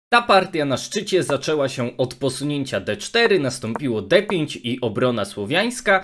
Ta partia na szczycie zaczęła się od posunięcia d4, nastąpiło d5 i obrona słowiańska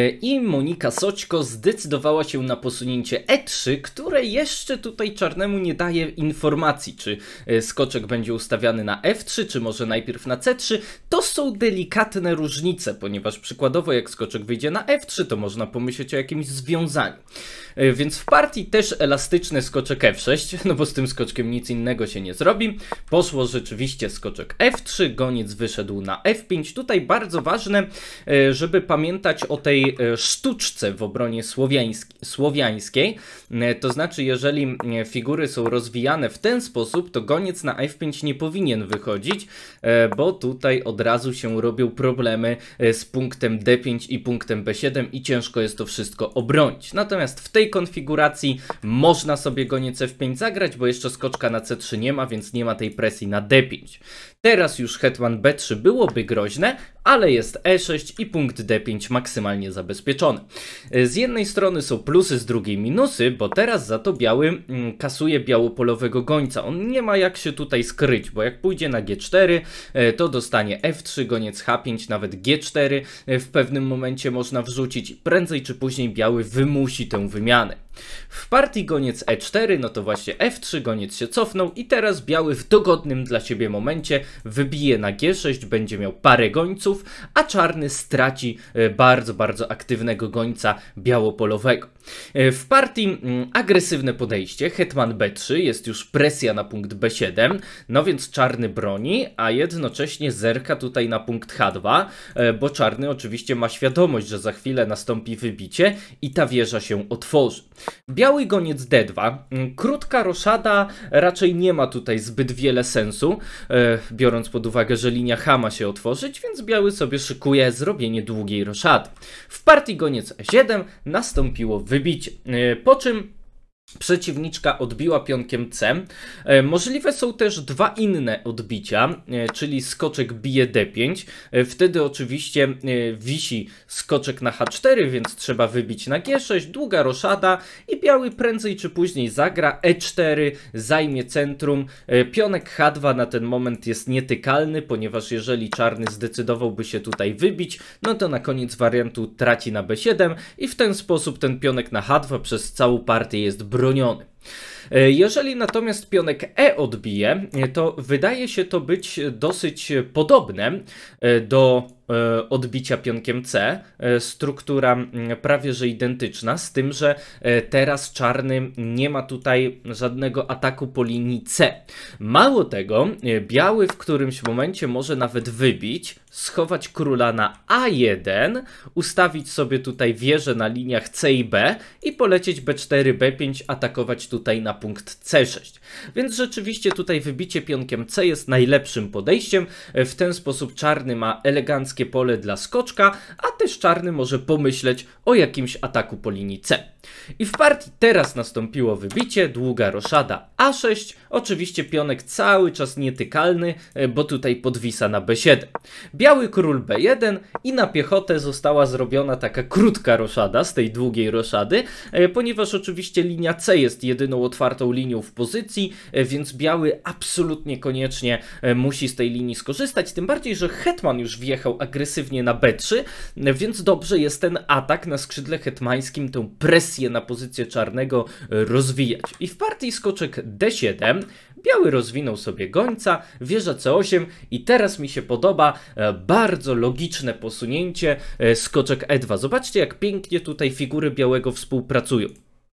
i Monika Soćko zdecydowała się na posunięcie e3, które jeszcze tutaj czarnemu nie daje informacji, czy skoczek będzie ustawiany na f3, czy może najpierw na c3. To są delikatne różnice, ponieważ przykładowo jak skoczek wyjdzie na f3, to można pomyśleć o jakimś związaniu. Więc w partii też elastyczny skoczek f6, no bo z tym skoczkiem nic innego się nie zrobi. Poszło rzeczywiście skoczek f3, goniec wyszedł na f5. Tutaj bardzo ważne, żeby pamiętać o tej sztuczce w obronie słowiańskiej. To znaczy, jeżeli figury są rozwijane w ten sposób, to goniec na f5 nie powinien wychodzić, bo tutaj od razu się robią problemy z punktem d5 i punktem b7 i ciężko jest to wszystko obronić. Natomiast w tej konfiguracji można sobie goniec f5 zagrać, bo jeszcze skoczka na c3 nie ma, więc nie ma tej presji na d5. Teraz już hetman b3 byłoby groźne, ale jest e6 i punkt d5 maksymalnie zabezpieczony. Z jednej strony są plusy, z drugiej minusy, bo teraz za to biały kasuje białopolowego gońca. On nie ma jak się tutaj skryć, bo jak pójdzie na g4, to dostanie f3, goniec h5, nawet g4 w pewnym momencie można wrzucić. Prędzej czy później biały wymusi tę wymianę. W partii goniec e4, no to właśnie f3, goniec się cofnął i teraz biały w dogodnym dla siebie momencie wybije na g6, będzie miał parę gońców, a czarny straci bardzo aktywnego gońca białopolowego. W partii agresywne podejście, hetman b3, jest już presja na punkt b7, no więc czarny broni, a jednocześnie zerka tutaj na punkt h2, bo czarny oczywiście ma świadomość, że za chwilę nastąpi wybicie i ta wieża się otworzy. Biały goniec d2, krótka roszada raczej nie ma tutaj zbyt wiele sensu, biorąc pod uwagę, że linia H ma się otworzyć, więc biały sobie szykuje zrobienie długiej roszady. W partii goniec e7 nastąpiło wybicie, po czym przeciwniczka odbiła pionkiem C. Możliwe są też dwa inne odbicia, czyli skoczek bije d5. Wtedy oczywiście wisi skoczek na h4, więc trzeba wybić na g6, długa roszada i biały prędzej czy później zagra e4, zajmie centrum. Pionek h2 na ten moment jest nietykalny, ponieważ jeżeli czarny zdecydowałby się tutaj wybić, no to na koniec wariantu traci na b7 i w ten sposób ten pionek na h2 przez całą partię jest broniony. Jeżeli natomiast pionek E odbije, to wydaje się to być dosyć podobne do odbicia pionkiem C. Struktura prawie że identyczna, z tym, że teraz czarny nie ma tutaj żadnego ataku po linii C. Mało tego, biały w którymś momencie może nawet wybić, schować króla na A1, ustawić sobie tutaj wieżę na liniach C i B i polecieć B4, B5, atakować tutaj na punkt C6. Więc rzeczywiście tutaj wybicie pionkiem C jest najlepszym podejściem. W ten sposób czarny ma eleganckie pole dla skoczka, a też czarny może pomyśleć o jakimś ataku po linii C. I w partii teraz nastąpiło wybicie, długa roszada A6, oczywiście pionek cały czas nietykalny, bo tutaj podwisa na B7. Biały król B1 i na piechotę została zrobiona taka krótka roszada z tej długiej roszady, ponieważ oczywiście linia C jest jedyną otwartą linią w pozycji, więc biały absolutnie koniecznie musi z tej linii skorzystać, tym bardziej, że hetman już wjechał agresywnie na B3, więc dobrze jest ten atak na skrzydle hetmańskim, tę presję na pozycję czarnego rozwijać. I w partii skoczek D7 biały rozwinął sobie gońca, wieża C8 i teraz mi się podoba bardzo logiczne posunięcie, skoczek E2. Zobaczcie, jak pięknie tutaj figury białego współpracują.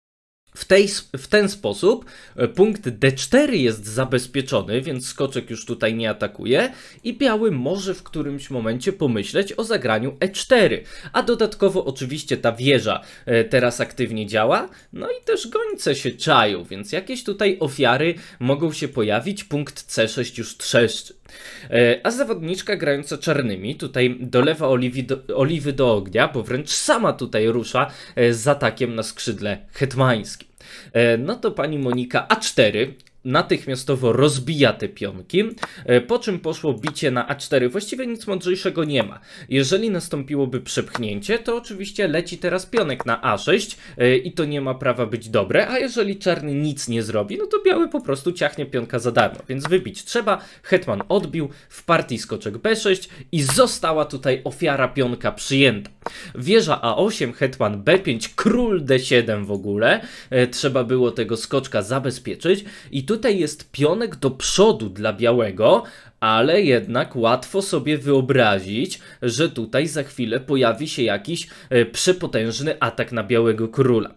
W ten sposób punkt D4 jest zabezpieczony, więc skoczek już tutaj nie atakuje i biały może w którymś momencie pomyśleć o zagraniu E4. A dodatkowo oczywiście ta wieża teraz aktywnie działa, no i też gońce się czają, więc jakieś tutaj ofiary mogą się pojawić, punkt C6 już trzeszczy. A zawodniczka grająca czarnymi tutaj dolewa oliwy do ognia, bo wręcz sama tutaj rusza z atakiem na skrzydle hetmańskim. No to pani Monika A4, natychmiastowo rozbija te pionki, po czym poszło bicie na A4. Właściwie nic mądrzejszego nie ma. Jeżeli nastąpiłoby przepchnięcie, to oczywiście leci teraz pionek na A6 i to nie ma prawa być dobre, a jeżeli czarny nic nie zrobi, no to biały po prostu ciachnie pionka za darmo, więc wybić trzeba. Hetman odbił, w partii skoczek B6 i została tutaj ofiara pionka przyjęta. Wieża A8, hetman B5, król D7 w ogóle, trzeba było tego skoczka zabezpieczyć i tutaj jest pionek do przodu dla białego, ale jednak łatwo sobie wyobrazić, że tutaj za chwilę pojawi się jakiś przepotężny atak na białego króla.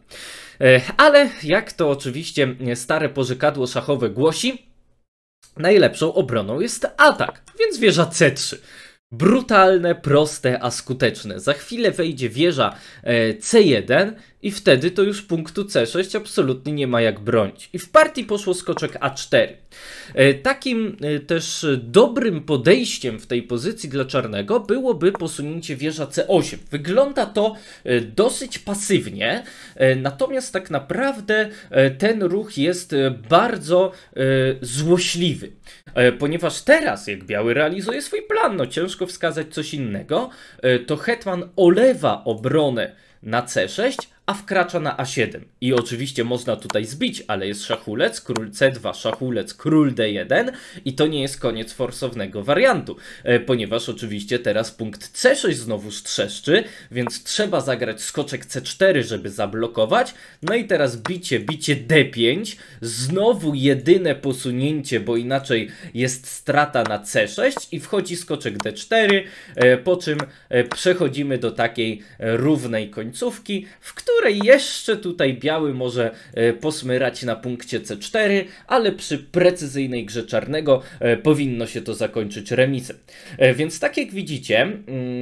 Ale jak to oczywiście stare porzekadło szachowe głosi, najlepszą obroną jest atak, więc wieża C3. Brutalne, proste, a skuteczne. Za chwilę wejdzie wieża C1 i wtedy to już punktu C6 absolutnie nie ma jak bronić. I w partii poszło skoczek A4. Takim też dobrym podejściem w tej pozycji dla czarnego byłoby posunięcie wieża C8. Wygląda to dosyć pasywnie, natomiast tak naprawdę ten ruch jest bardzo złośliwy. Ponieważ teraz, jak biały realizuje swój plan, no ciężko wskazać coś innego, to hetman olewa obronę na C6, a wkracza na A7. I oczywiście można tutaj zbić, ale jest szachulec, król C2, szachulec, król D1 i to nie jest koniec forsownego wariantu, ponieważ oczywiście teraz punkt C6 znowuż trzeszczy, więc trzeba zagrać skoczek C4, żeby zablokować. No i teraz bicie D5, znowu jedyne posunięcie, bo inaczej jest strata na C6 i wchodzi skoczek D4, po czym przechodzimy do takiej równej końcówki, w której jeszcze tutaj biały może posmyrać na punkcie C4, ale przy precyzyjnej grze czarnego powinno się to zakończyć remisem. Więc tak jak widzicie,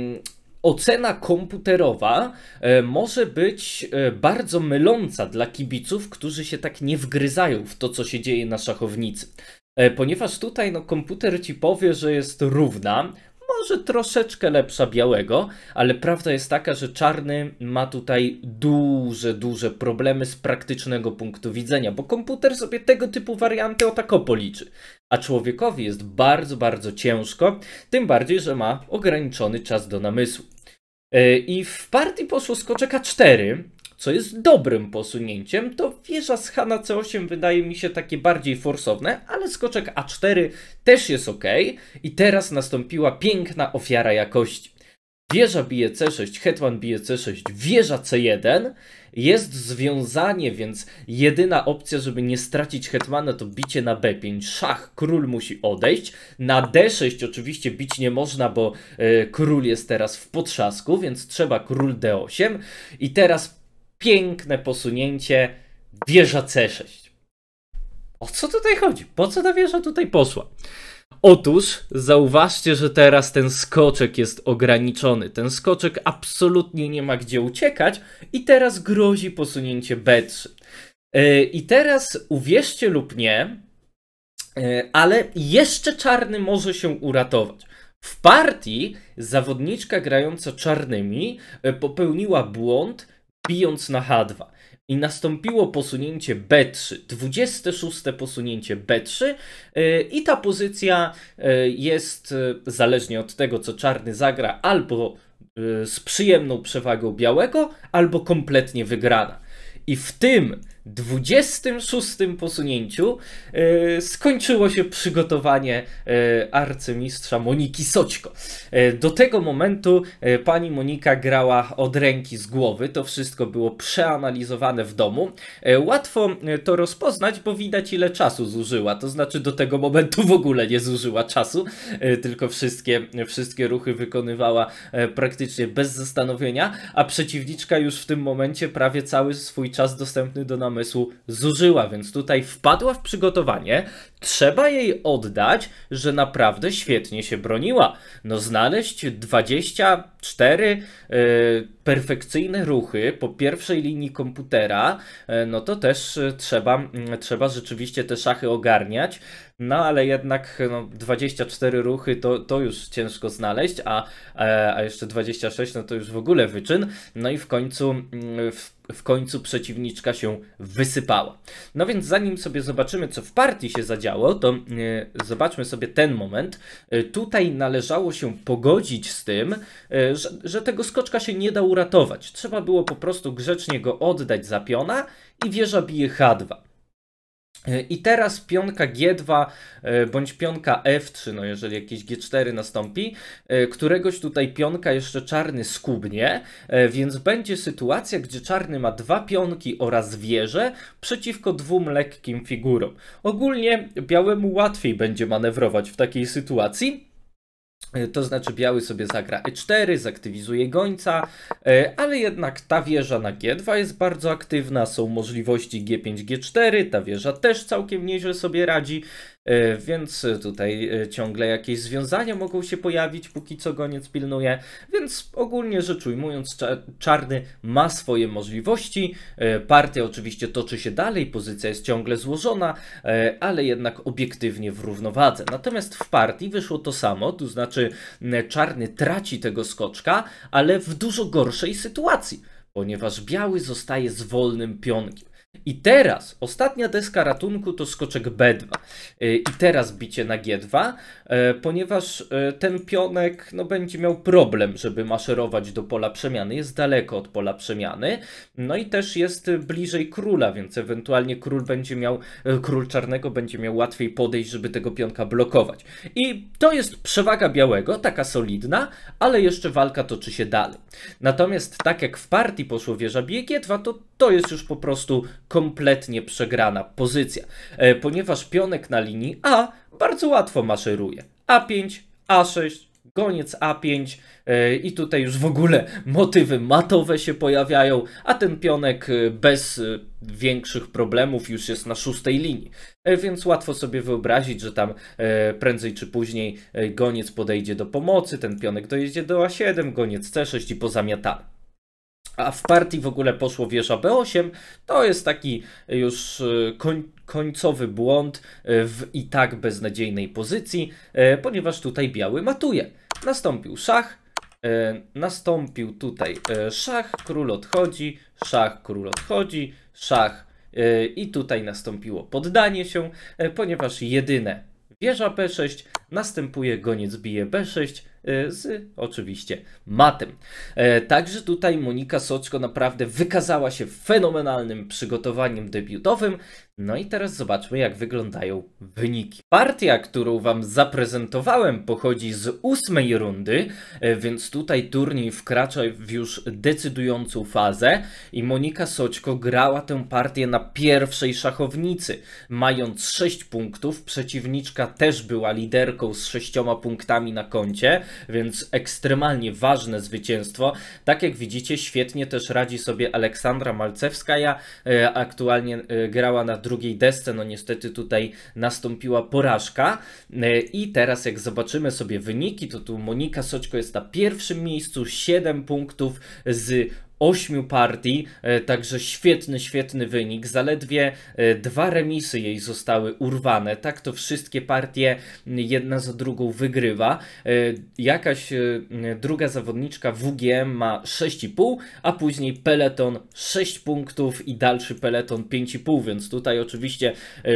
ocena komputerowa może być bardzo myląca dla kibiców, którzy się tak nie wgryzają w to, co się dzieje na szachownicy. Ponieważ tutaj komputer ci powie, że jest równa, może troszeczkę lepsza białego, ale prawda jest taka, że czarny ma tutaj duże problemy z praktycznego punktu widzenia, bo komputer sobie tego typu warianty o tak policzy. A człowiekowi jest bardzo ciężko, tym bardziej, że ma ograniczony czas do namysłu. I w partii poszło skoczek A4, co jest dobrym posunięciem, to wieża z H na C8 wydaje mi się takie bardziej forsowne, ale skoczek A4 też jest ok. I teraz nastąpiła piękna ofiara jakości. Wieża bije C6, hetman bije C6, wieża C1, jest związanie, więc jedyna opcja, żeby nie stracić hetmana, to bicie na B5, szach, król musi odejść, na D6 oczywiście bić nie można, bo król jest teraz w potrzasku, więc trzeba król D8 i teraz piękne posunięcie, wieża C6. O co tutaj chodzi? Po co ta wieża tutaj poszła? Otóż zauważcie, że teraz ten skoczek jest ograniczony. Ten skoczek absolutnie nie ma gdzie uciekać i teraz grozi posunięcie B3. I teraz uwierzcie lub nie, ale jeszcze czarny może się uratować. W partii zawodniczka grająca czarnymi popełniła błąd, bijąc na H2. I nastąpiło posunięcie B3, 26. posunięcie B3 i ta pozycja jest, zależnie od tego co czarny zagra, albo z przyjemną przewagą białego, albo kompletnie wygrana. I w tym 26. posunięciu skończyło się przygotowanie arcymistrza Moniki Soćko. Do tego momentu pani Monika grała od ręki z głowy, to wszystko było przeanalizowane w domu. Łatwo to rozpoznać, bo widać ile czasu zużyła, to znaczy do tego momentu w ogóle nie zużyła czasu, tylko wszystkie ruchy wykonywała praktycznie bez zastanowienia, a przeciwniczka już w tym momencie prawie cały swój czas dostępny do namysłu zużyła, więc tutaj wpadła w przygotowanie. Trzeba jej oddać, że naprawdę świetnie się broniła. No znaleźć 24 perfekcyjne ruchy po pierwszej linii komputera, no to też trzeba rzeczywiście te szachy ogarniać. No ale jednak 24 ruchy to już ciężko znaleźć, a jeszcze 26 no to już w ogóle wyczyn. No i w końcu w końcu przeciwniczka się wysypała. No więc zanim sobie zobaczymy, co w partii się zadziało, to zobaczmy sobie ten moment. Tutaj należało się pogodzić z tym, że tego skoczka się nie da uratować. Trzeba było po prostu grzecznie go oddać za piona i wieża bije H2. I teraz pionka G2 bądź pionka F3, no jeżeli jakiś G4 nastąpi, któregoś tutaj pionka jeszcze czarny skubnie, więc będzie sytuacja, gdzie czarny ma 2 pionki oraz wieżę przeciwko 2 lekkim figurom. Ogólnie białemu łatwiej będzie manewrować w takiej sytuacji. To znaczy biały sobie zagra E4, zaktywizuje gońca, ale jednak ta wieża na G2 jest bardzo aktywna, są możliwości G5, G4, ta wieża też całkiem nieźle sobie radzi, więc tutaj ciągle jakieś związania mogą się pojawić, póki co goniec pilnuje, więc ogólnie rzecz ujmując czarny ma swoje możliwości, partia oczywiście toczy się dalej, pozycja jest ciągle złożona, ale jednak obiektywnie w równowadze. Natomiast w partii wyszło to samo, to znaczy czarny traci tego skoczka, ale w dużo gorszej sytuacji, ponieważ biały zostaje z wolnym pionkiem. I teraz ostatnia deska ratunku to skoczek B2 i teraz bicie na G2, ponieważ ten pionek no, będzie miał problem, żeby maszerować do pola przemiany, jest daleko od pola przemiany, no i też jest bliżej króla, więc ewentualnie król czarnego będzie miał łatwiej podejść, żeby tego pionka blokować. I to jest przewaga białego, taka solidna, ale jeszcze walka toczy się dalej. Natomiast tak jak w partii poszło wieża bije G2, to jest już po prostu kompletnie przegrana pozycja, ponieważ pionek na linii A bardzo łatwo maszeruje. A5, A6, goniec A5 i tutaj już w ogóle motywy matowe się pojawiają, a ten pionek bez większych problemów już jest na 6. linii. Więc łatwo sobie wyobrazić, że tam prędzej czy później goniec podejdzie do pomocy, ten pionek dojedzie do A7, goniec C6 i pozamiatany. A w partii w ogóle poszło wieża B8, to jest taki już końcowy błąd w i tak beznadziejnej pozycji, ponieważ tutaj biały matuje. Nastąpił szach, nastąpił tutaj szach, król odchodzi, szach, król odchodzi, szach i tutaj nastąpiło poddanie się, ponieważ jedyne wieża B6, następuje goniec bije B6, z oczywiście matem. Także tutaj Monika Soczko naprawdę wykazała się fenomenalnym przygotowaniem debiutowym. No i teraz zobaczmy, jak wyglądają wyniki. Partia, którą wam zaprezentowałem, pochodzi z 8. rundy, więc tutaj turniej wkracza w już decydującą fazę i Monika Soczko grała tę partię na pierwszej szachownicy, mając 6 punktów. Przeciwniczka też była liderką z 6 punktami na koncie, więc ekstremalnie ważne zwycięstwo. Tak jak widzicie, świetnie też radzi sobie Aleksandra Malcewskaja. Aktualnie grała na drugiej desce, no niestety tutaj nastąpiła porażka. I teraz jak zobaczymy sobie wyniki, to tu Monika Soczko jest na pierwszym miejscu, 7 punktów z 8 partii, także świetny wynik. Zaledwie 2 remisy jej zostały urwane. Tak to wszystkie partie jedna za drugą wygrywa. Jakaś druga zawodniczka WGM ma 6,5, a później peleton 6 punktów i dalszy peleton 5,5, więc tutaj oczywiście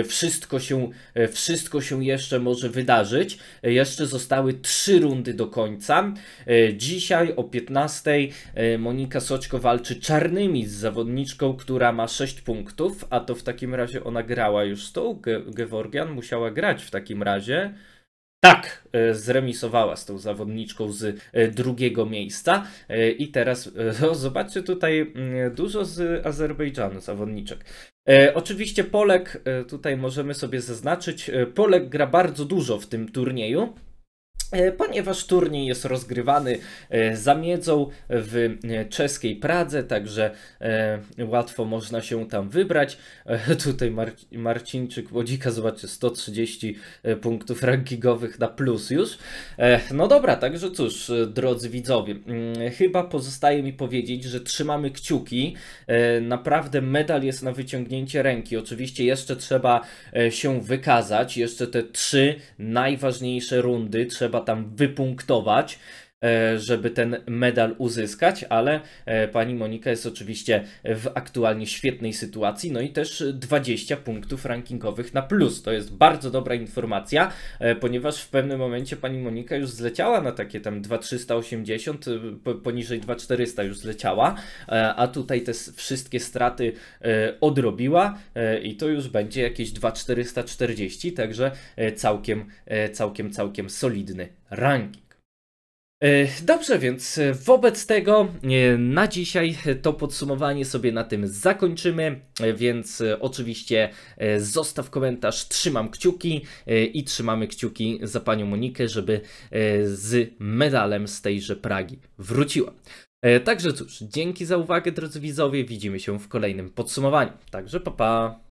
wszystko się jeszcze może wydarzyć. Jeszcze zostały 3 rundy do końca. Dzisiaj o 15 Monika Soczko walczy czarnymi z zawodniczką, która ma 6 punktów, a to w takim razie ona grała już z tą Gevorgian, musiała grać w takim razie. Tak, zremisowała z tą zawodniczką z drugiego miejsca i teraz zobaczcie tutaj dużo z Azerbejdżanu zawodniczek. Oczywiście Polek, tutaj możemy sobie zaznaczyć, Polek gra bardzo dużo w tym turnieju, ponieważ turniej jest rozgrywany za miedzą w czeskiej Pradze, także łatwo można się tam wybrać. Tutaj Marcinczyk Łodzika, zobaczcie, 130 punktów rankingowych na plus już. No dobra, także cóż, drodzy widzowie, chyba pozostaje mi powiedzieć, że trzymamy kciuki. Naprawdę medal jest na wyciągnięcie ręki. Oczywiście jeszcze trzeba się wykazać, jeszcze te 3 najważniejsze rundy trzeba tam wypunktować. żeby ten medal uzyskać, ale pani Monika jest oczywiście w aktualnie świetnej sytuacji, no i też 20 punktów rankingowych na plus. To jest bardzo dobra informacja, ponieważ w pewnym momencie pani Monika już zleciała na takie tam 2,380, poniżej 2,400 już zleciała, a tutaj te wszystkie straty odrobiła i to już będzie jakieś 2,440, także całkiem solidny ranking. Dobrze, więc wobec tego na dzisiaj to podsumowanie sobie na tym zakończymy, więc oczywiście zostaw komentarz, trzymam kciuki i trzymamy kciuki za panią Monikę, żeby z medalem z tejże Pragi wróciła. Także cóż, dzięki za uwagę drodzy widzowie, widzimy się w kolejnym podsumowaniu. Także pa pa!